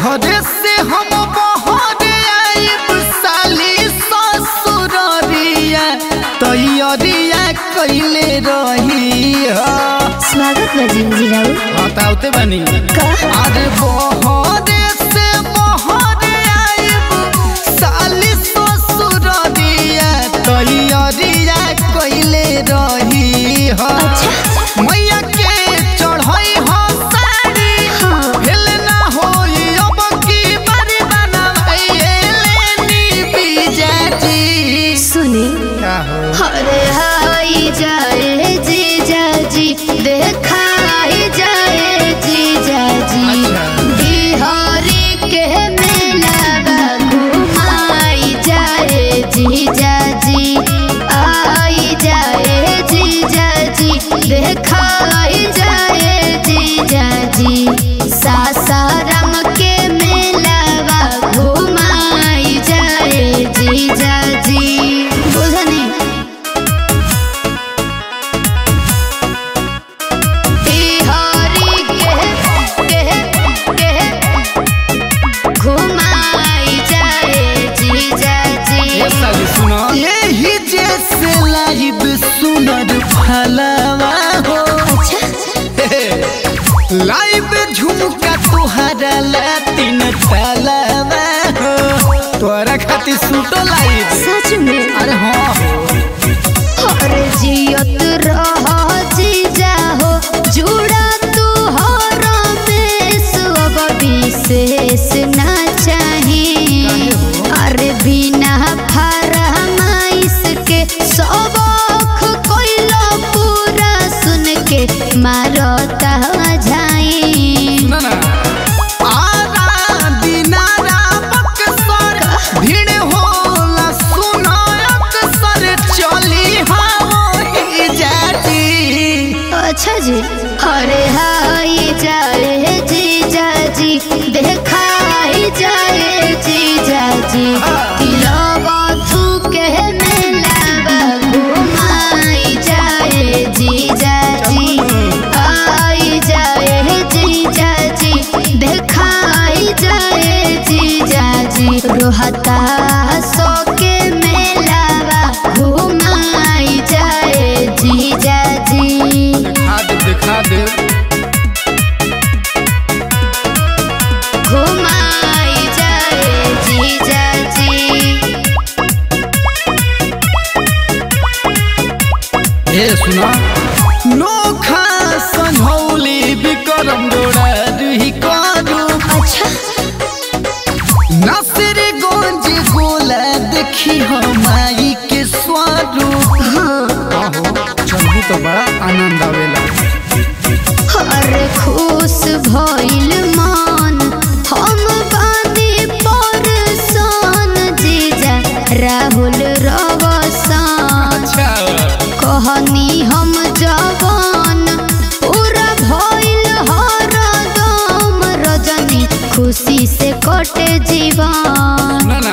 तोहरे से हम बहरे आइब साली ससुररिया तैयारिया कइले रही स्वागत बा जी राउर बताउते बानी अरे बहरे से बहरे आइब साली ससुररिया तैयारिया कइले रही मैया के चढ़ई हरे हाई जाए जीजा जी देखाई जाए जीजा जी बिहारी के मेला घुमाई जाए जीजा जी आई जाए जीजा जी देखाई जाए जीजा जी सासाराम के मेला घुमाई जाए जीजा जी यही जैसे लाइब सुनर फलवा हो लाइब झुमका तुहरा लातिन तलवा हो तोरा खातिर सूटो लाइब सच में अरे हाँ अरे जियत रह जीजा हो जुड़ा तू हो रमेश अब विशेष ना चाहिए अरे बिना सबक कोइलो पूरा सुन के मारता जाई आरा दिनारा बक्सर भीड़ होला सुनो अक्सर चली हाई जाती अच्छा जी अरे हाई जाए जीजा जी देखाई जाए जीजा जी तिलवा थूके रोहता सो के मेलावा घुमाई जाए जीजा जी दिखा दे घुमाई जाए जीजा जी ए सुना नोखा संझौली विक्रम डोरा दुही करू अच्छा नसर गोंज गोला देखी हमाई के स्वरूप चलू तो बड़ा आनंद आवेला अरे खुश भइल मन हम बानी परसान जीजा राहुल रवसान कहनी हम जवान पूरा भइल हरदम रजनी खुशी से कटे जीवन